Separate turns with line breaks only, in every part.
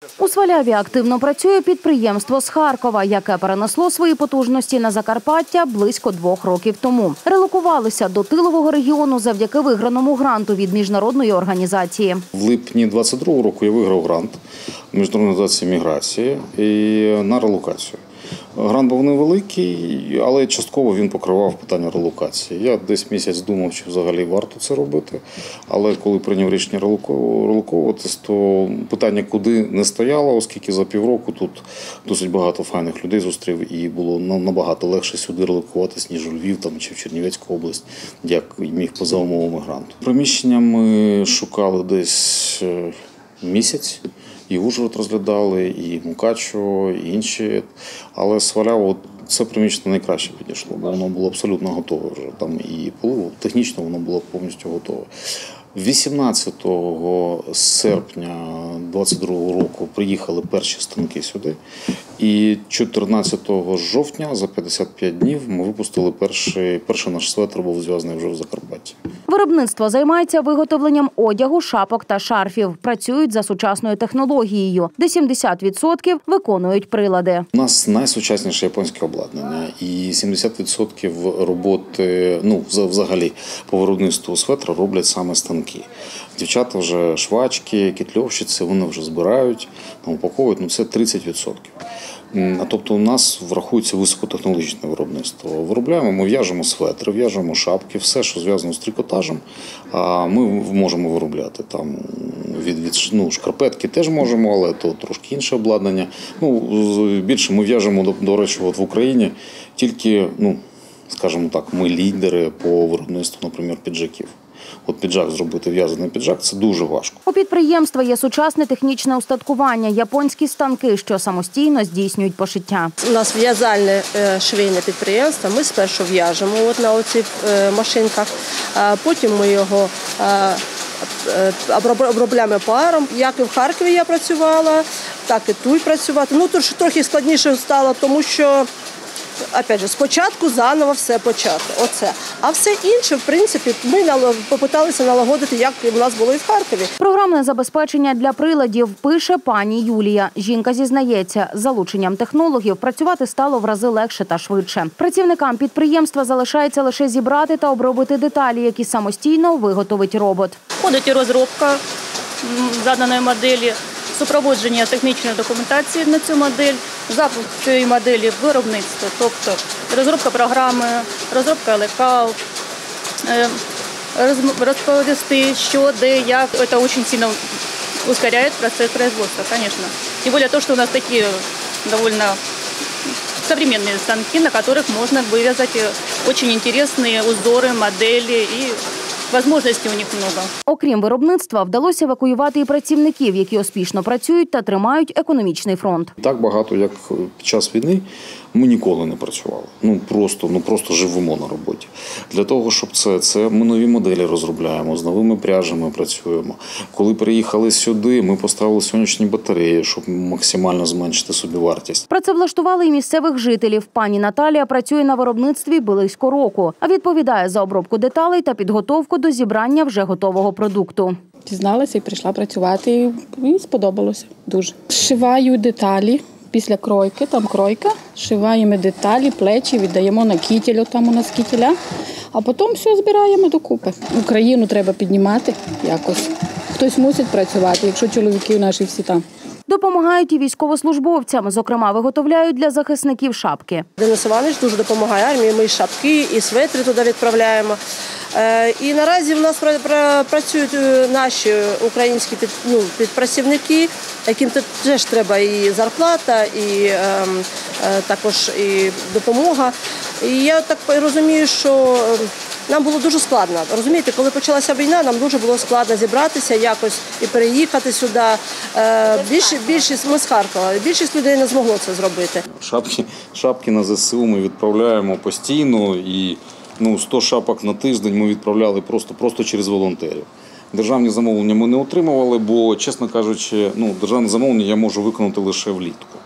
У Сваляві активно працює підприємство з Харкова, яке перенесло свої потужності на Закарпаття близько 2 років тому. Релокувалися до тилового регіону завдяки виграному гранту від міжнародної організації.
В липні 2022 року я виграв грант Міжнародної організації міграції на релокацію. Грант був невеликий, але частково він покривав питання релокації. Я десь місяць думав, чи взагалі варто це робити, але коли прийняв рішення релоковуватись, то питання куди не стояло, оскільки за півроку тут досить багато файних людей зустрів і було набагато легше сюди релокуватись, ніж у Львів чи в Чернівецьку область, як міг поза умовами гранту. Приміщення ми шукали десь місяць. І Ужгород розглядали, і Мукачево, і інші. Але Сваляво це приміщення найкраще підійшло, бо воно було абсолютно готове вже. Там і технічно воно було повністю готове. 18 серпня 2022 року приїхали перші станки сюди. І 14 жовтня, за 55 днів, ми випустили перший наш светр, був зв'язаний вже в Закарпатті.
Виробництво займається виготовленням одягу, шапок та шарфів. Працюють за сучасною технологією, де 70% виконують прилади.
У нас найсучасніше японське обладнання і 70% роботи, взагалі, по виробництву светра роблять саме станки. Дівчата вже швачки, кетльовщиці, вони вже збирають, упаковують, це 30%. Тобто у нас врахується високотехнологічне виробництво. Виробляємо, ми в'яжемо светри, в'яжемо шапки, все, що зв'язано з трикотажем, ми можемо виробляти. Там шкарпетки теж можемо, але то трошки інше обладнання. Більше ми в'яжемо, до речі, в Україні тільки, скажімо так, ми лідери по виробництву, наприклад, піджаків. Піджак зробити, в'язаний піджак – це дуже важко.
У підприємства є сучасне технічне устаткування, японські станки, що самостійно здійснюють пошиття.
У нас в'язальне швейне підприємство. Ми спершу в'яжемо на оцих машинках, потім ми його обробляємо паром. Як і в Харкові я працювала, так і тут працювати. Трохи складніше стало, тому що опять же, спочатку заново все почати. Оце. А все інше, в принципі, ми попиталися налагодити, як у нас було і в Харкові.
Програмне забезпечення для приладів пише пані Юлія. Жінка зізнається, з залученням технологів працювати стало в рази легше та швидше. Працівникам підприємства залишається лише зібрати та обробити деталі, які самостійно виготовить робот.
Входить і розробка заданої моделі, супроводження технічної документації на цю модель, запуск цієї моделі в виробництво, тобто розробка програми, розробка лекал, розповісти, що, де, як. Це дуже сильно ускоряє процес производства, звісно. Тим більше те, що у нас такі доволі современные станки, на которых можно вывязать очень интересные узоры, модели и можливостей у них много.
Окрім виробництва, вдалося евакуювати і працівників, які успішно працюють та тримають економічний фронт.
Так багато, як під час війни, ми ніколи не працювали. Просто живемо на роботі. Для того, щоб ми нові моделі розробляємо, з новими пряжами працюємо. Коли приїхали сюди, ми поставили сонячні батареї, щоб максимально зменшити собівартість.
Працевлаштували і місцевих жителів. Пані Наталія працює на виробництві близько року, а відповідає за обробку деталей та підготовку до зібрання вже готового продукту.
Дізналася і прийшла працювати, і сподобалося дуже. Зшиваю деталі. Після кройки, там кройка, зшиваємо деталі, плечі, віддаємо на кітель, там у нас кітеля, а потім все збираємо докупи. Україну треба піднімати якось. Хтось мусить працювати, якщо чоловіки наші всі там.
Допомагають і військовослужбовцям, зокрема, виготовляють для захисників шапки.
Денис Іванович дуже допомагає армії, ми і шапки, і светри туди відправляємо. І наразі в нас працюють наші українські підпрацівники, яким теж треба і зарплата, і також і допомога. І я так розумію, що нам було дуже складно. Розумієте, коли почалася війна, нам дуже було складно зібратися якось і переїхати сюди. Більшість ми з Харкова, більшість людей не змогло це зробити.
Шапки на ЗСУ ми відправляємо постійно і 100 шапок на тиждень ми відправляли просто через волонтерів. Державні замовлення ми не отримували, бо, чесно кажучи, державне замовлення я можу виконати лише влітку.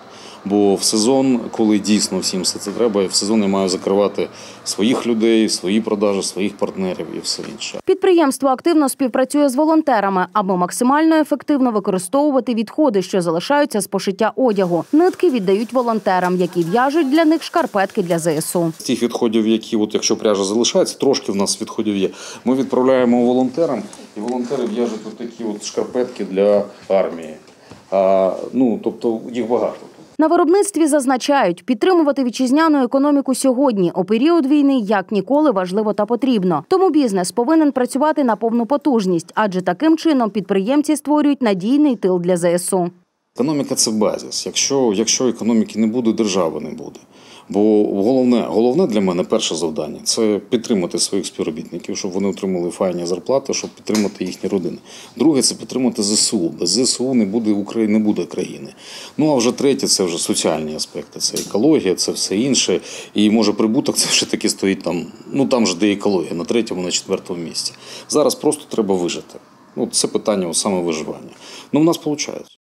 Бо в сезон, коли дійсно всім все це треба, в сезон я маю закривати своїх людей, свої продажі, своїх партнерів і все інше.
Підприємство активно співпрацює з волонтерами, аби максимально ефективно використовувати відходи, що залишаються з пошиття одягу. Нитки віддають волонтерам, які в'яжуть для них шкарпетки для ЗСУ.
З тих відходів, які, якщо пряжа залишається, трошки в нас відходів є, ми відправляємо волонтерам, і волонтери в'яжуть такі шкарпетки для армії. Тобто їх багато.
На виробництві зазначають, підтримувати вітчизняну економіку сьогодні, у період війни, як ніколи важливо та потрібно. Тому бізнес повинен працювати на повну потужність, адже таким чином підприємці створюють надійний тил для ЗСУ.
Економіка – це базис. Якщо економіки не буде, держави не буде. Бо головне для мене перше завдання – це підтримати своїх співробітників, щоб вони отримали файні зарплати, щоб підтримати їхні родини. Друге – це підтримати ЗСУ. Без ЗСУ не буде країни. А вже третє – це вже соціальні аспекти. Це екологія, це все інше. І може прибуток це вже таки стоїть там же де екологія, на 3-му, на 4-му місці. Зараз просто треба вижити. Це питання саме виживання. У нас виходить.